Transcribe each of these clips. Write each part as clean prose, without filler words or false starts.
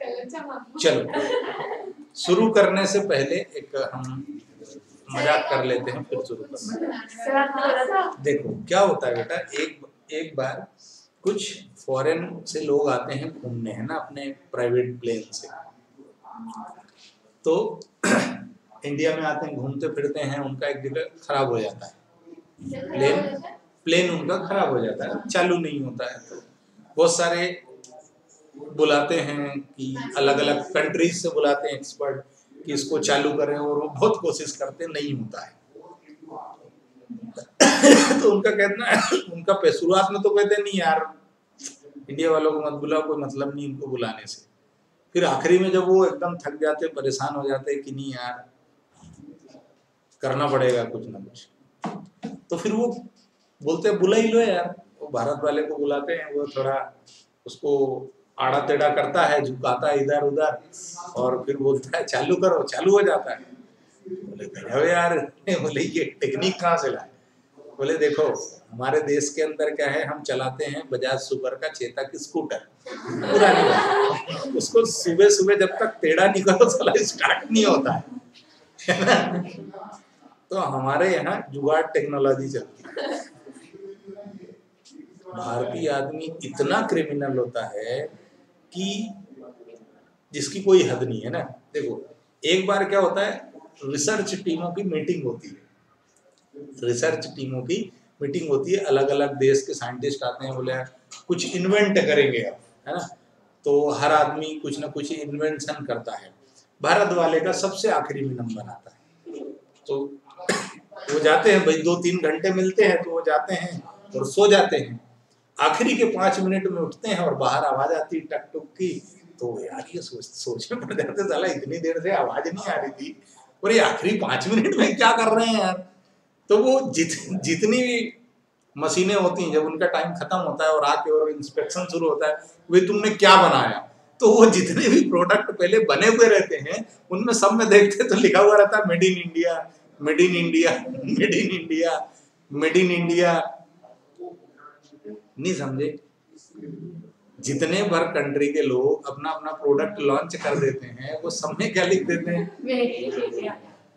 चलो शुरू करने से पहले एक हम मजाक कर लेते हैं, फिर शुरू करते हैं। देखो क्या होता है बेटा, एक बार कुछ फॉरेन से लोग आते हैं घूमने, है ना, अपने प्राइवेट प्लेन से। तो इंडिया में आते हैं, घूमते फिरते हैं, उनका एक जगह खराब हो जाता है, प्लेन उनका खराब हो जाता है, चालू नहीं होता है। तो बहुत सारे बुलाते हैं कि अलग अलग कंट्रीज से बुलाते हैं एक्सपर्ट कि इसको चालू करें, और वो बहुत कोशिश करते हैं, नहीं होता है। तो उनका कहना है, उनका शुरुआत में तो कहते नहीं यार इंडिया वालों को मत बुलाओ, कोई मतलब नहीं इनको बुलाने से। फिर आखिरी में जब वो एकदम थक जाते, परेशान हो जाते कि नहीं यार करना पड़ेगा कुछ ना कुछ, तो फिर वो बोलते बुला ही लो यार। वो भारत वाले को बुलाते हैं, वो थोड़ा उसको आड़ा टेढ़ा करता है, झुकाता है इधर उधर, और फिर बोलता है चालू करो, चालू हो जाता है। बोले गजब यार, बोले ये टेक्निक कहाँ से लाए? बोले देखो हमारे देश के अंदर क्या है, हम चलाते हैं बजाज सुपर का चेतक स्कूटर, पुरानी बात, उसको सुबह सुबह जब तक टेढ़ा नहीं करो साला स्टार्ट नहीं होता है। तो हमारे यहाँ जुगाड़ टेक्नोलॉजी चलती है। भारतीय आदमी इतना क्रिमिनल होता है कि जिसकी कोई हद नहीं है ना। देखो एक बार क्या होता है, रिसर्च टीमों की मीटिंग होती है, रिसर्च टीमों की मीटिंग होती है, अलग अलग देश के साइंटिस्ट आते हैं, बोले कुछ इन्वेंट करेंगे आप, है ना। तो हर आदमी कुछ ना कुछ इन्वेंशन करता है। भारत वाले का सबसे आखिरी में नंबर आता है। तो वो जाते हैं भाई, 2-3 घंटे मिलते हैं, तो वो जाते हैं और सो जाते हैं। आखिरी के 5 मिनट में उठते हैं और बाहर आवाज आती है टक टुक की। तो यार ये सोचने पड़ जाते, साला इतनी देर से आवाज नहीं आ रही थी और ये आखिरी 5 मिनट में क्या कर रहे हैं यार। तो वो जितनी भी मशीनें होती हैं, जब उनका टाइम खत्म होता है और आके और इंस्पेक्शन शुरू होता है, वे तुमने क्या बनाया, तो वो जितने भी प्रोडक्ट पहले बने हुए रहते हैं उनमें सब में देखते तो लिखा हुआ रहता है made in India, made in India, made in India, made in India. नहीं समझे? जितने भर कंट्री के लोग अपना अपना प्रोडक्ट लॉन्च कर देते हैं, वो सब में क्या लिख देते हैं?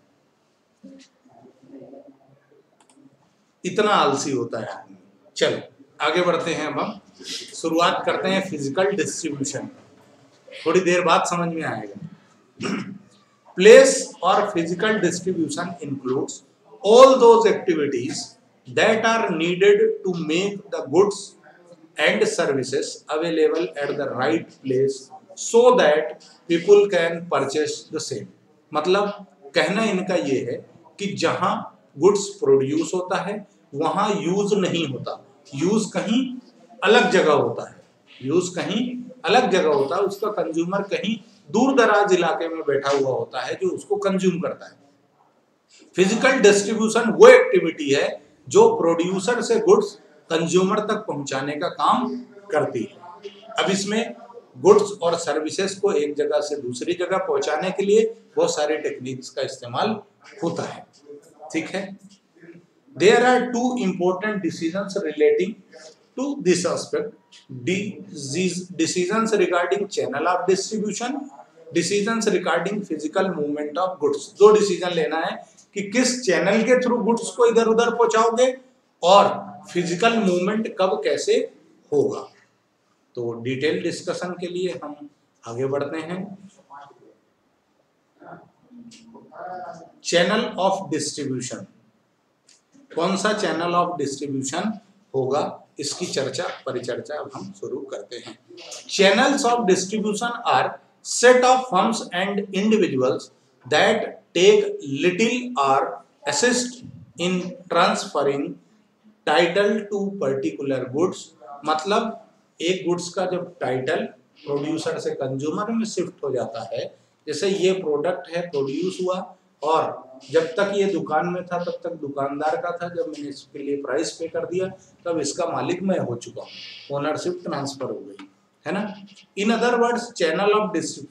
इतना आलसी होता है आदमी। चलो आगे बढ़ते हैं, अब हम शुरुआत करते हैं फिजिकल डिस्ट्रीब्यूशन। थोड़ी देर बाद समझ में आएगा। प्लेस और physical distribution includes all those activities that are needed to make the goods and services available at the right place so that people can purchase the same। मतलब कहना इनका ये है कि जहां गुड्स प्रोड्यूस होता है वहां यूज नहीं होता, यूज कहीं अलग जगह होता है, यूज कहीं अलग जगह होता है। उसका कंज्यूमर कहीं दूर दराज इलाके में बैठा हुआ होता है जो उसको कंज्यूम करता है। फिजिकल डिस्ट्रीब्यूशन वो एक्टिविटी है जो प्रोड्यूसर से गुड्स कंज्यूमर तक पहुंचाने का काम करती है। अब इसमें गुड्स और सर्विसेज को एक जगह से दूसरी जगह पहुंचाने के लिए बहुत सारे टेक्निक्स का इस्तेमाल होता है। ठीक है, there are 2 important decisions relating to this aspect: decisions regarding channel of distribution, decisions regarding physical movement of goods। 2 decision लेना है कि किस चैनल के थ्रू गुड्स को इधर उधर पहुंचाओगे और फिजिकल मूवमेंट कब कैसे होगा। तो डिटेल डिस्कशन के लिए हम आगे बढ़ते हैं। चैनल ऑफ डिस्ट्रीब्यूशन, कौन सा चैनल ऑफ डिस्ट्रीब्यूशन होगा, इसकी चर्चा परिचर्चा अब हम शुरू करते हैं। Channels of distribution are set of firms and individuals that take title और assist in transferring title to particular goods. मतलब एक गुड्स का जब टाइटल प्रोड्यूसर से कंज्यूमर में शिफ्ट हो जाता है, जैसे ये प्रोडक्ट है प्रोड्यूस हुआ और जब तक ये दुकान में था तब तक दुकानदार का था, जब मैंने इसके लिए प्राइस पे कर दिया तब इसका मालिक मैं हो चुका हूँ, ओनरशिप ट्रांसफर हो गई, है ना। In other words channel of distribution,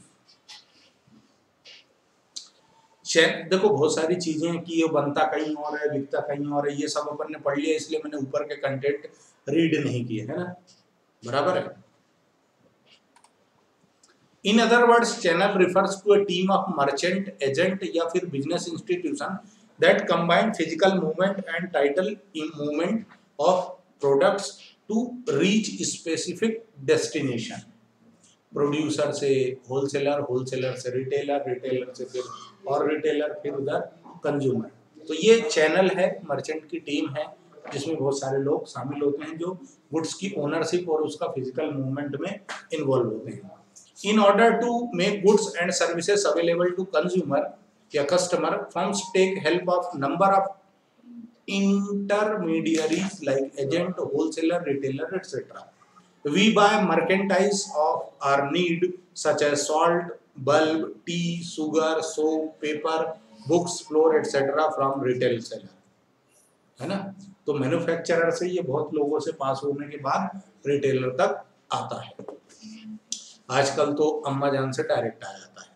देखो बहुत सारी चीजें हैं कि ये बनता कहीं और है बिकता कहीं और है, ये सब अपन ने पढ़ लिया, इसलिए मैंने ऊपर के कंटेंट रीड नहीं किए, है ना, बराबर है। In other words channel refers to a team of merchant, agent या फिर business institution that combine physical movement and tidal movement of products to reach specific destination. Producer से होलसेलर, होलसेलर से रिटेलर, रिटेलर से फिर और retailer, फिर उधर consumer. तो ये चैनल है, मर्चेंट की टीम है जिसमें बहुत सारे लोग शामिल होते हैं जो गुड्स की ओनरशिप और उसका फिजिकल मूवमेंट में इन्वॉल्व होते हैं। In order to make goods and services available to consumer या customer, firms take help of number of intermediaries like agent, wholesaler, retailer, etc. We buy merchandise of our need such as salt, bulb, tea, sugar, soap, paper, books, flour, etc. from retail seller. है ना? तो manufacturer से ये बहुत लोगों से पास होने के बाद रिटेलर तक आता है। आजकल तो अम्मा जान से डायरेक्ट आ जाता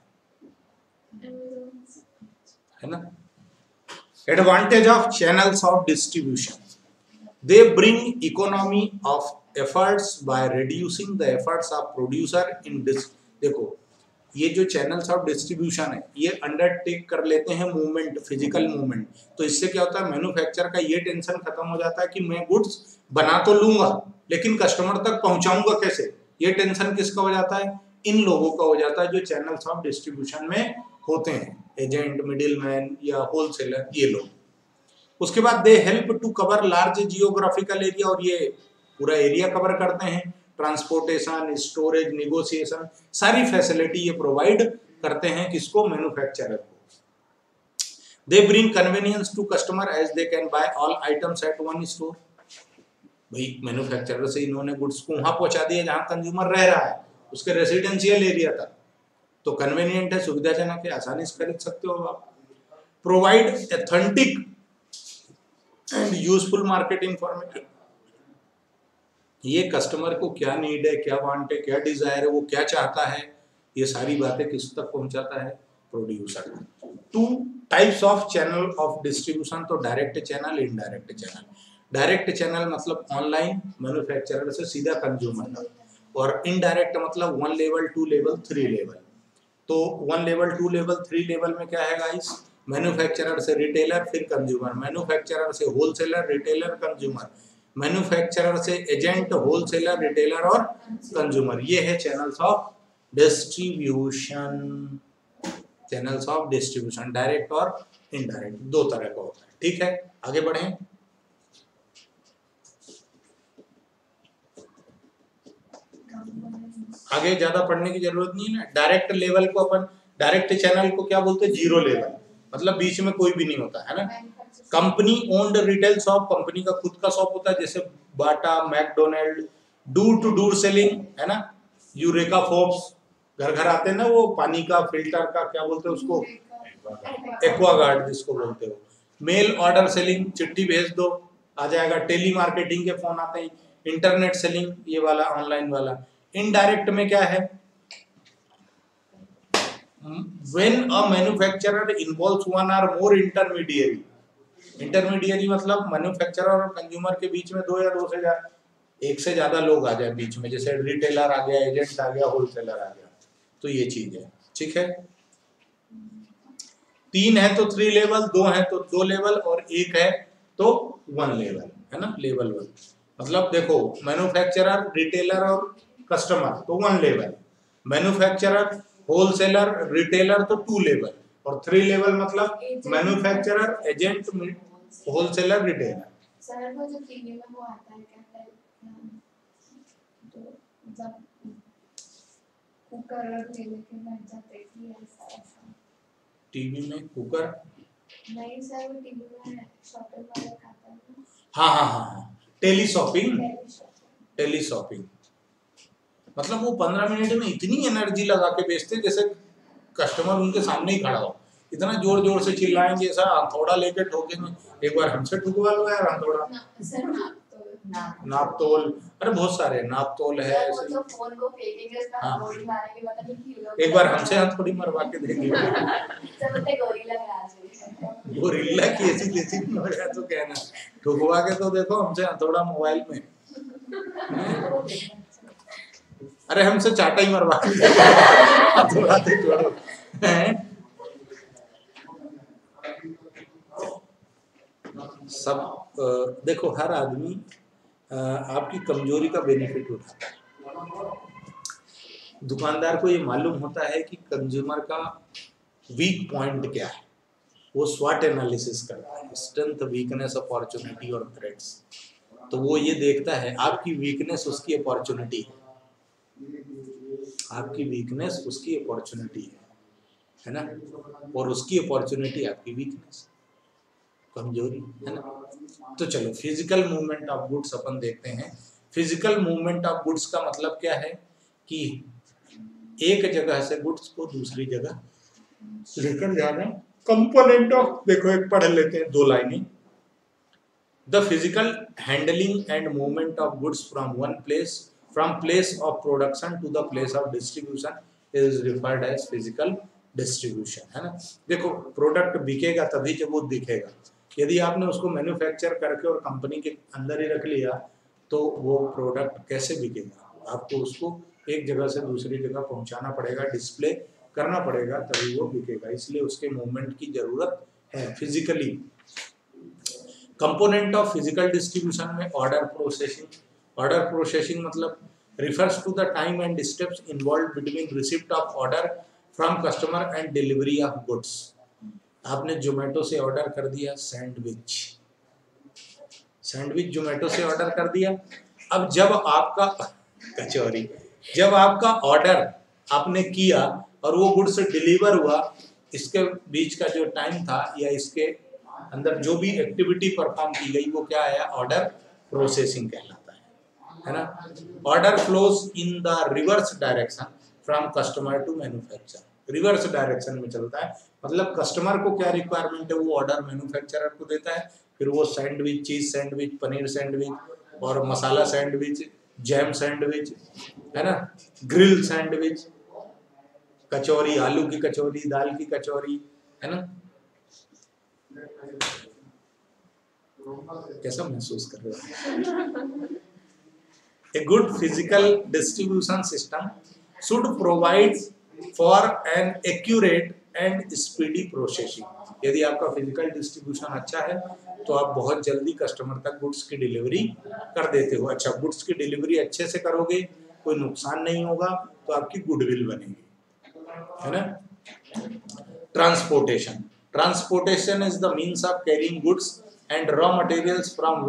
है ना? Advantage of channels of distribution. They bring economy of efforts by reducing the efforts of producer in देखो ये जो channels of distribution है ये अंडरटेक कर लेते हैं मूवमेंट, फिजिकल मूवमेंट। तो इससे क्या होता है, मैन्युफैक्चर का ये टेंशन खत्म हो जाता है कि मैं गुड्स बना तो लूंगा लेकिन कस्टमर तक पहुंचाऊंगा कैसे, ये टेंशन किसका हो जाता है, इन लोगों का हो जाता है जो चैनल्स ऑफ डिस्ट्रीब्यूशन में होते हैं, एजेंट, मिडिलमैन या होलसेलर, ये लोग। उसके बाद they help to cover large geographical area, और ये पूरा एरिया कवर करते हैं। ट्रांसपोर्टेशन, स्टोरेज, नेगोशिएशन, सारी फैसिलिटी ये प्रोवाइड करते हैं किसको, मैन्युफैक्चरर को। They bring convenience to customer as they can buy all items at one store. भाई मैन्युफैक्चरर से इन्होंने गुड्स को वहां पहुंचा दिया जहां कंज्यूमर रह रहा है, उसके रेसिडेंशियल एरिया तक, तो कन्वीनियंट है, सुविधाजनक है, आसानी से खरीद सकते हो आप। Provide authentic and useful market information, ये कस्टमर को क्या नीड है, क्या वांट है, क्या डिजायर है, वो क्या चाहता है, ये सारी बातें किस तक पहुंचाता है, producer. Two types of channel of distribution, तो direct channel, indirect channel. Direct channel मतलब ऑनलाइन, मैन्युफैक्चरर से सीधा कंज्यूमर तक, और इनडायरेक्ट मतलब 1 लेवल, 2 लेवल, 3 लेवल। तो 1 लेवल, 2 लेवल, 3 लेवल में क्या है गाइस, मैन्युफैक्चरर से रिटेलर, फिर कंज्यूमर, मैन्युफैक्चरर से होलसेलर, रिटेलर, कंज्यूमर, मैन्युफैक्चरर से एजेंट, होलसेलर, रिटेलर और कंज्यूमर। ये है channels of distribution. Channels of distribution direct और इनडायरेक्ट दो तरह का होता है। ठीक है, आगे बढ़ें। आगे ज्यादा पढ़ने की जरूरत नहीं है ना। डायरेक्ट लेवल को अपन, डायरेक्ट चैनल को क्या बोलते हैं, जीरो लेवल, मतलब बीच में कोई भी नहीं होता है ना। Company owned retail shop, company का खुद का शॉप होता है, जैसे Bata, McDonald. Door to door selling है ना, यूरेका फोर्ब्स, घर घर आते हैं ना वो पानी का फिल्टर का, क्या बोलते हैं उसको, एक्वागार्ड जिसको बोलते हो। मेल ऑर्डर सेलिंग, चिट्ठी भेज दो आ जाएगा। टेली मार्केटिंग के फोन आते हैं। इंटरनेट सेलिंग, ये वाला ऑनलाइन वाला। इनडायरेक्ट में क्या है, when a manufacturer involves one or more intermediary, intermediary मतलब मैन्युफैक्चरर और कंज्यूमर के बीच में दो या दो से एक से ज्यादा लोग आ जाए बीच में, जैसे रिटेलर आ गया, एजेंट आ गया, होलसेलर आ गया, तो ये चीज है। ठीक है, 3 है तो 3 लेवल, 2 है तो 2 लेवल, और 1 है तो 1 लेवल, है ना, लेवल 1। मतलब देखो, मैन्युफैक्चरर, रिटेलर और कस्टमर तो 1 लेवल, मैन्युफैक्चरर, होलसेलर, रिटेलर तो 2 लेवल, और 3 लेवल मतलब manufacturer, agent, wholesaler, retailer. Sir वो जो टीवी में वो आता है क्या टाइप, तो मतलब कुकर ले लेके बैठ जाते कि ऐसा टीवी में कुकर नहीं सर, वो टीवी में शॉपिंग वाला खाता है। हाँ हाँ हाँ, टेली शॉपिंग, टेली शॉपिंग मतलब वो 15 मिनट में इतनी एनर्जी लगा के बेचते जैसे कस्टमर उनके सामने ही खड़ा हो, इतना जोर जोर से चिल्लाएंगे, ऐसा हथौड़ा लेके ठोकेंगे। एक बार हमसे ठुकवा लो यार हथौड़ा। नाप तोल, अरे बहुत सारे नाप तोल है ऐसे। तो फोन को फेंकेंगे, उसका गोली मारेंगे, पता नहीं क्यों। एक बार हमसे हथौड़ी मरवा के देंगे। सब बोलते गोरिल्ला ग्रास है, गोरिल्ला की ऐसी जैसी हो गया तो कहना, ठुकवा के तो देखो हमसे हथौड़ा मोबाइल में। अरे हमसे चाटा ही मरवा दिया थोड़ा तो छोड़ो। सब देखो, हर आदमी आपकी कमजोरी का बेनिफिट उठाता है। दुकानदार को ये मालूम होता है कि कंज्यूमर का वीक पॉइंट क्या है, वो स्वॉट एनालिसिस करता है, स्ट्रेंथ, वीकनेस, अपॉर्चुनिटी और थ्रेट्स। तो वो ये देखता है आपकी वीकनेस उसकी अपॉर्चुनिटी है, आपकी वीकनेस उसकी अपॉर्चुनिटी है ना, और उसकी अपॉर्चुनिटी आपकी वीकनेस, कमजोरी है ना। तो चलो फिजिकल मूवमेंट ऑफ गुड्स अपन देखते हैं। फिजिकल मूवमेंट ऑफ गुड्स का मतलब क्या है कि एक जगह से गुड्स को दूसरी जगह लेकर जाना। कंपोनेंट ऑफ, देखो एक पढ़ लेते हैं 2 लाइनें। The physical handling and movement of goods from place of production to the place of distribution is referred as physical distribution, है ना। देखो प्रोडक्ट बिकेगा तभी जब वो दिखेगा। यदि आपने उसको मैन्युफैक्चर करके और कंपनी के अंदर ही रख लिया तो वो प्रोडक्ट कैसे बिकेगा? आपको उसको एक जगह से दूसरी जगह पहुंचाना पड़ेगा, डिस्प्ले करना पड़ेगा, तभी वो बिकेगा। इसलिए उसके मूवमेंट की जरूरत है physically. Component of physical distribution में ऑर्डर प्रोसेसिंग। ऑर्डर प्रोसेसिंग मतलब refers to the time and steps involved between receipt of order from customer and delivery of goods। आपने जोमेटो से ऑर्डर कर दिया सैंडविच जोमेटो से ऑर्डर कर दिया। अब जब आपका कचौरी, जब आपका ऑर्डर आपने किया और वो गुड्स डिलीवर हुआ, इसके बीच का जो टाइम था या इसके अंदर जो भी एक्टिविटी परफॉर्म की गई वो क्या आया? ऑर्डर प्रोसेसिंग कहलाता है ना। Order flows in the reverse direction from customer to manufacture. Reverse direction में चलता है, मतलब कस्टमर को क्या रिक्वायरमेंट है वो ऑर्डर मैन्युफैक्चरर को देता है, फिर वो sandwich, cheese sandwich, paneer sandwich और मसाला सैंडविच, जैम सैंडविच, है ना, ग्रिल सैंडविच, कचौरी, आलू की कचौरी, दाल की कचौरी, है ना। कैसा महसूस कर रहे हो? A good physical distribution system should provide for an accurate and speedy processing। यदि आपका फिजिकल डिस्ट्रीब्यूशन अच्छा है तो आप बहुत जल्दी कस्टमर तक गुड्स की डिलीवरी कर देते हो। अच्छा, गुड्स की डिलीवरी अच्छे से करोगे, कोई नुकसान नहीं होगा, तो आपकी गुडविल बनेगी, है ना। Transportation. Transportation is the means of carrying goods and raw materials from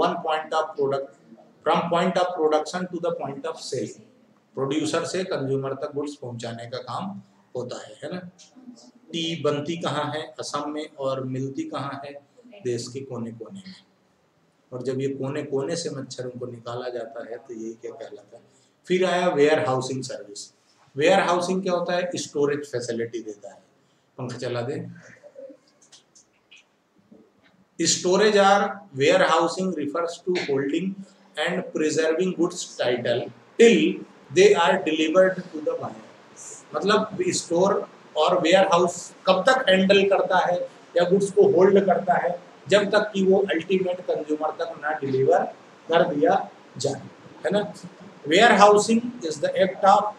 point of production to the point of sale. Producer से कंज्यूमर तक गुड्स पहुंचाने का काम होता है ना। टी बनती कहाँ है? असम में, और मिलती कहाँ है? देश के कोने कोने में। और जब ये कोने कोने से मच्छरों को निकाला जाता है तो ये क्या कहलाता है? फिर आया warehousing service. Warehousing क्या होता है? स्टोरेज फैसिलिटी देता है। पंखा चला दे। Storage or warehousing refers to holding and preserving goods title till they are delivered to the buyer। मतलब स्टोर और वेयर हाउस कब तक हैंडल करता है या गुड्स को होल्ड करता है? जब तक कि वो अल्टीमेट कंज्यूमर तक ना डिलीवर कर दिया जाए, है ना। Warehousing is the act of,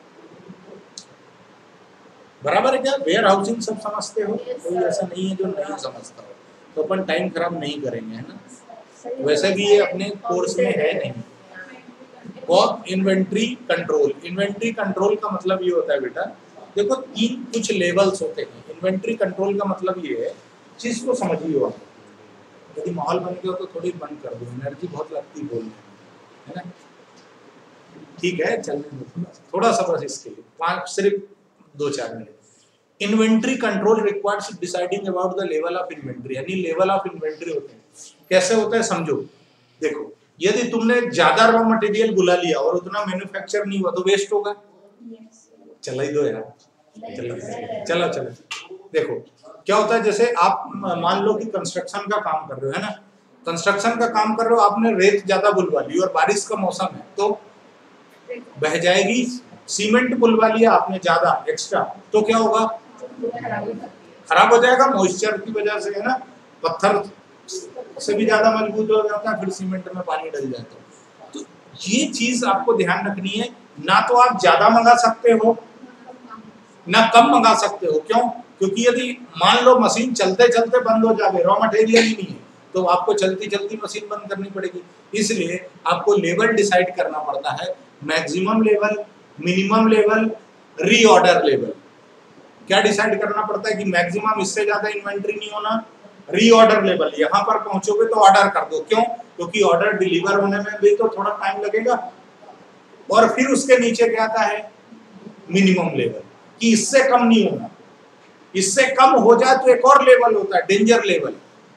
बराबर है क्या? वेयर हाउसिंग सब समझते हो? कोई ऐसा नहीं है जो नहीं समझता हो, तो अपन टाइम खराब नहीं करेंगे, है ना। वैसे भी ये अपने कोर्स में है नहीं। और इन्वेंट्री कंट्रोल। इन्वेंट्री कंट्रोल का मतलब ये होता है बेटा, देखो 3 कुछ लेवल्स होते हैं। इन्वेंट्री कंट्रोल का मतलब ये है, चीज को समझिए आप। यदि माहौल बन गया तो थोड़ी बंद कर दो, एनर्जी बहुत लगती बोलने में, है ना। ठीक है, चलने दो थोड़ा सा बस इसके लिए सिर्फ 2-4 मिनट। Inventory control requires deciding about the level of inventory. यानी लेवल ऑफ इन्वेंट्री होते हैं। कैसे होता है समझो। देखो, यदि तुमने ज्यादा रॉ मटेरियल बुला लिया और उतना मैन्युफैक्चर नहीं हुआ तो वेस्ट होगा। चला ही दो यार, चलो देखो क्या होता है। जैसे आप मान लो कि कंस्ट्रक्शन का काम कर रहे हो, है ना। कंस्ट्रक्शन का काम कर रहे हो, आपने रेत ज्यादा बुलवा ली और बारिश का मौसम है तो बह जाएगी। सीमेंट बुलवा लिया आपने ज्यादा एक्स्ट्रा, तो क्या होगा? खराब हो जाएगा मॉइस्चर की वजह से, है ना। पत्थर से भी ज्यादा मजबूत हो जाता है, फिर सीमेंट में पानी डल जाता है। तो ये चीज आपको ध्यान रखनी है ना तो आप ज्यादा मंगा सकते हो ना कम मंगा सकते हो। क्यों? क्योंकि यदि मान लो मशीन चलते चलते बंद हो जाए, रॉ मटेरियल ही नहीं है, तो आपको चलती चलती मशीन बंद करनी पड़ेगी। इसलिए आपको लेवल डिसाइड करना पड़ता है, maximum level, minimum level, reorder level. क्या डिसाइड करना पड़ता है कि मैक्सिमम, इससे ज्यादा इन्वेंट्री नहीं होना, रीऑर्डर लेवल, यहाँ पर पहुंचोगे तो ऑर्डर कर दो। क्यों? क्योंकि ऑर्डर डिलीवर होने में भी तो थोड़ा टाइम लगेगा। और फिर उसके नीचे क्या आता है? मिनिमम लेवल, कि इससे कम नहीं होना। इससे कम हो जाए तो एक और लेवल होता है, डेंजर लेवल।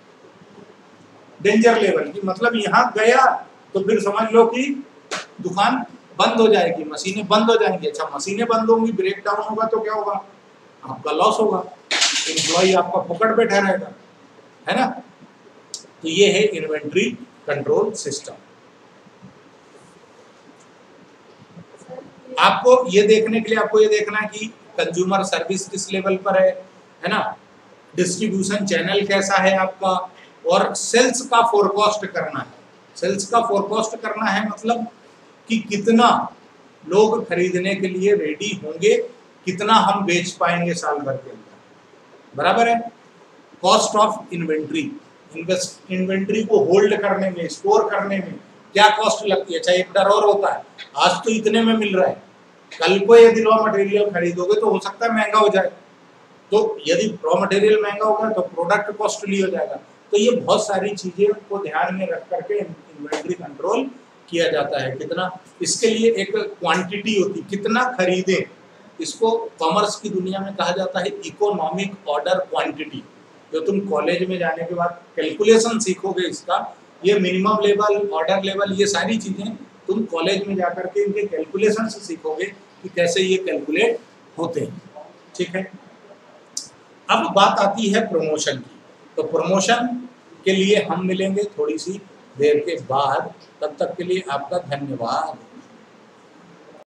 डेंजर लेवल की मतलब यहां गया तो फिर समझ लो कि दुकान बंद हो जाएगी, मशीनें बंद हो जाएंगी। अच्छा, मशीनें बंद होंगी, ब्रेक डाउन होगा तो क्या होगा? आपका लॉस होगा, एम्प्लॉय आपका पकड़ बैठा रहेगा, है ना। तो ये है इन्वेंट्री कंट्रोल सिस्टम। आपको ये देखने के लिए आपको ये देखना है कि कंज्यूमर सर्विस किस लेवल पर है ना, डिस्ट्रीब्यूशन चैनल कैसा है आपका, और सेल्स का फोरकास्ट करना है। सेल्स का फोरकास्ट करना है मतलब कि कितना लोग खरीदने के लिए रेडी होंगे, कितना हम बेच पाएंगे साल भर के अंदर, बराबर है। कॉस्ट ऑफ इन्वेंट्री, इन्वेंट्री को होल्ड करने में, स्टोर करने में क्या कॉस्ट लगती है। अच्छा, एक डर और होता है, आज तो इतने में मिल रहा है, कल को यदि रॉ मटेरियल खरीदोगे तो हो सकता है महंगा हो जाए, तो यदि रॉ मटेरियल महंगा होगा तो प्रोडक्ट कॉस्टली हो जाएगा। तो ये बहुत सारी चीजें को ध्यान में रख करके इन्वेंट्री कंट्रोल किया जाता है। कितना, इसके लिए एक क्वांटिटी होती, कितना खरीदें, इसको कॉमर्स की दुनिया में कहा जाता है इकोनॉमिक ऑर्डर क्वांटिटी। जो तुम कॉलेज में जाने के बाद कैलकुलेशन सीखोगे इसका, ये मिनिमम लेवल, ऑर्डर लेवल, ये सारी चीजें तुम कॉलेज में जाकर के इनके कैलकुलेशन से सीखोगे कि कैसे ये कैलकुलेट होते हैं, ठीक है। अब बात आती है प्रमोशन की। तो प्रमोशन के लिए हम मिलेंगे थोड़ी सी देर के बाद, तब तक के लिए आपका धन्यवाद।